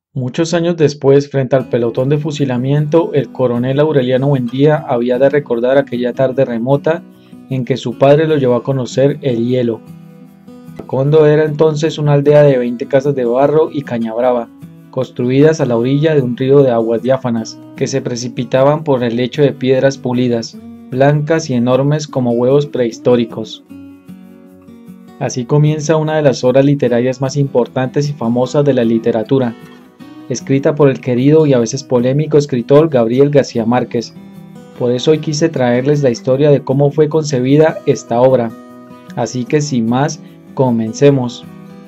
Muchos años después, frente al pelotón de fusilamiento, el coronel Aureliano Buendía había de recordar aquella tarde remota en que su padre lo llevó a conocer el hielo. Macondo era entonces una aldea de 20 casas de barro y caña brava, construidas a la orilla de un río de aguas diáfanas, que se precipitaban por el lecho de piedras pulidas, blancas y enormes como huevos prehistóricos. Así comienza una de las obras literarias más importantes y famosas de la literatura, escrita por el querido y a veces polémico escritor Gabriel García Márquez. Por eso hoy quise traerles la historia de cómo fue concebida esta obra. Así que sin más, comencemos.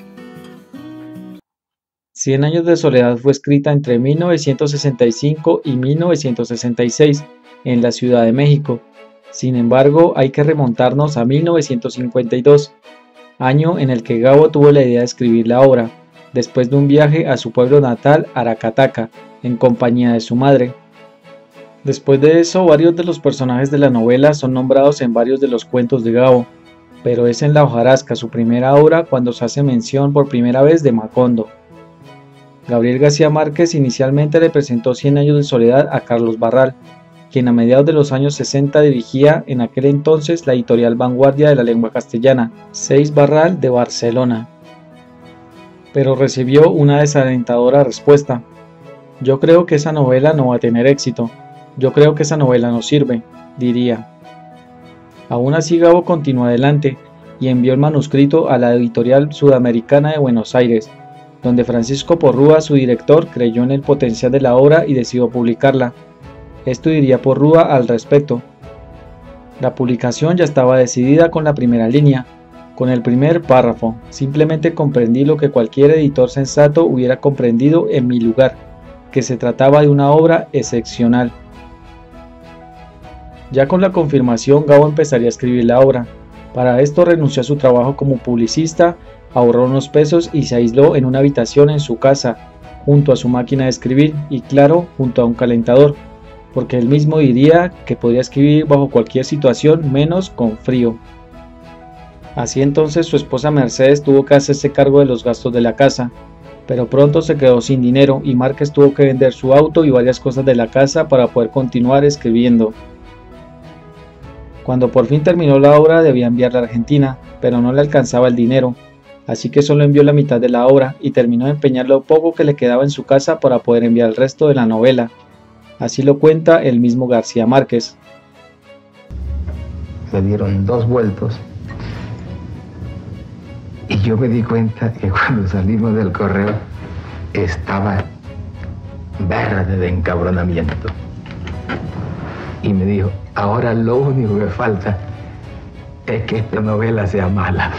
Cien años de soledad fue escrita entre 1965 y 1966 en la Ciudad de México. Sin embargo, hay que remontarnos a 1952, año en el que Gabo tuvo la idea de escribir la obra, después de un viaje a su pueblo natal, Aracataca, en compañía de su madre. Después de eso, varios de los personajes de la novela son nombrados en varios de los cuentos de Gabo, pero es en La hojarasca, su primera obra, cuando se hace mención por primera vez de Macondo. Gabriel García Márquez inicialmente le presentó Cien años de soledad a Carlos Barral, quien a mediados de los años 60 dirigía en aquel entonces la editorial Vanguardia de la lengua castellana, Seix Barral de Barcelona. Pero recibió una desalentadora respuesta. Yo creo que esa novela no va a tener éxito. Yo creo que esa novela no sirve, diría. Aún así Gabo continuó adelante y envió el manuscrito a la editorial Sudamericana de Buenos Aires, donde Francisco Porrúa, su director, creyó en el potencial de la obra y decidió publicarla. Esto diría Porrúa al respecto. La publicación ya estaba decidida con la primera línea, con el primer párrafo. Simplemente comprendí lo que cualquier editor sensato hubiera comprendido en mi lugar, que se trataba de una obra excepcional. Ya con la confirmación, Gabo empezaría a escribir la obra. Para esto renunció a su trabajo como publicista, ahorró unos pesos y se aisló en una habitación en su casa, junto a su máquina de escribir y, claro, junto a un calentador, porque él mismo diría que podía escribir bajo cualquier situación menos con frío. Así entonces su esposa Mercedes tuvo que hacerse cargo de los gastos de la casa, pero pronto se quedó sin dinero y Márquez tuvo que vender su auto y varias cosas de la casa para poder continuar escribiendo. Cuando por fin terminó la obra debía enviarla a Argentina, pero no le alcanzaba el dinero, así que solo envió la mitad de la obra y terminó de empeñar lo poco que le quedaba en su casa para poder enviar el resto de la novela. Así lo cuenta el mismo García Márquez. Se dieron 2 vueltos y yo me di cuenta que cuando salimos del correo estaba verde de encabronamiento. Y me dijo, ahora lo único que falta es que esta novela sea mala.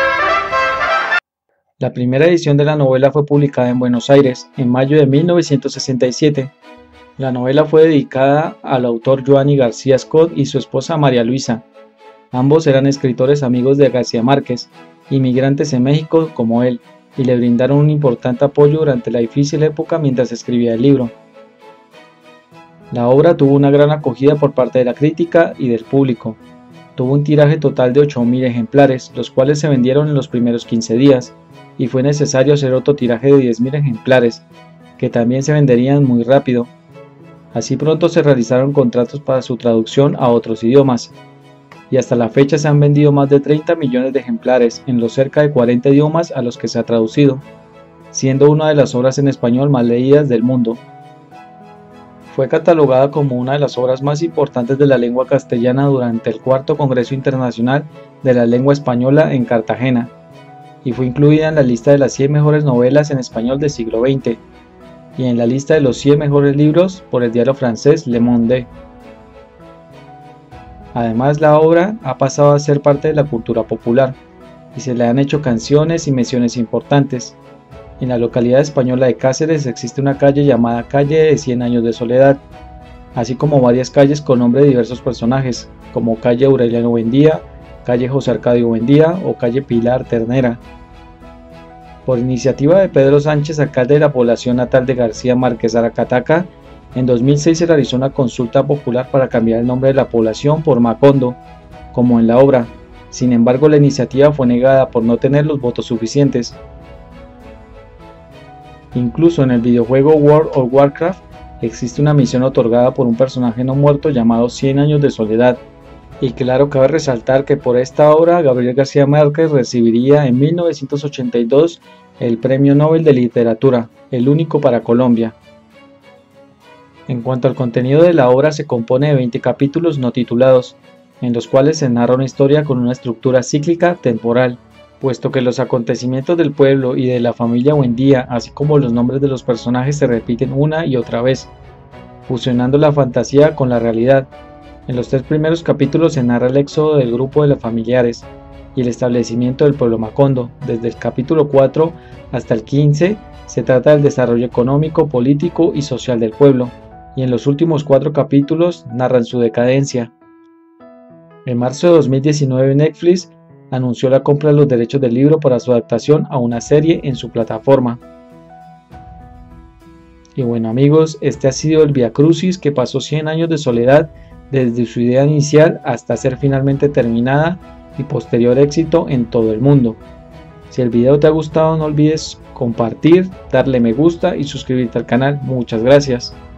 La primera edición de la novela fue publicada en Buenos Aires en mayo de 1967. La novela fue dedicada al autor Joanny García Scott y su esposa María Luisa. Ambos eran escritores amigos de García Márquez, inmigrantes en México como él, y le brindaron un importante apoyo durante la difícil época mientras escribía el libro. La obra tuvo una gran acogida por parte de la crítica y del público. Tuvo un tiraje total de 8.000 ejemplares, los cuales se vendieron en los primeros 15 días, y fue necesario hacer otro tiraje de 10.000 ejemplares, que también se venderían muy rápido. Así pronto se realizaron contratos para su traducción a otros idiomas, y hasta la fecha se han vendido más de 30 millones de ejemplares en los cerca de 40 idiomas a los que se ha traducido, siendo una de las obras en español más leídas del mundo. Fue catalogada como una de las obras más importantes de la lengua castellana durante el Cuarto Congreso Internacional de la Lengua Española en Cartagena, y fue incluida en la lista de las 100 mejores novelas en español del siglo XX, y en la lista de los 100 mejores libros por el diario francés Le Monde. Además, la obra ha pasado a ser parte de la cultura popular, y se le han hecho canciones y menciones importantes. En la localidad española de Cáceres existe una calle llamada Calle de 100 años de soledad, así como varias calles con nombre de diversos personajes, como Calle Aureliano Buendía, Calle José Arcadio Buendía o Calle Pilar Ternera. Por iniciativa de Pedro Sánchez, alcalde de la población natal de García Márquez, Aracataca, en 2006 se realizó una consulta popular para cambiar el nombre de la población por Macondo, como en la obra. Sin embargo, la iniciativa fue negada por no tener los votos suficientes. Incluso en el videojuego World of Warcraft existe una misión otorgada por un personaje no muerto llamado 100 años de soledad. Y claro, cabe resaltar que por esta obra Gabriel García Márquez recibiría en 1982 el Premio Nobel de Literatura, el único para Colombia. En cuanto al contenido de la obra, se compone de 20 capítulos no titulados, en los cuales se narra una historia con una estructura cíclica temporal, puesto que los acontecimientos del pueblo y de la familia Buendía, así como los nombres de los personajes, se repiten una y otra vez, fusionando la fantasía con la realidad. En los 3 primeros capítulos se narra el éxodo del grupo de los familiares y el establecimiento del pueblo Macondo. Desde el capítulo 4 hasta el 15 se trata del desarrollo económico, político y social del pueblo, y en los últimos 4 capítulos narran su decadencia. En marzo de 2019 Netflix anunció la compra de los derechos del libro para su adaptación a una serie en su plataforma. Y bueno amigos, este ha sido el viacrucis que pasó 100 años de soledad desde su idea inicial hasta ser finalmente terminada y posterior éxito en todo el mundo. Si el video te ha gustado, no olvides compartir, darle me gusta y suscribirte al canal. Muchas gracias.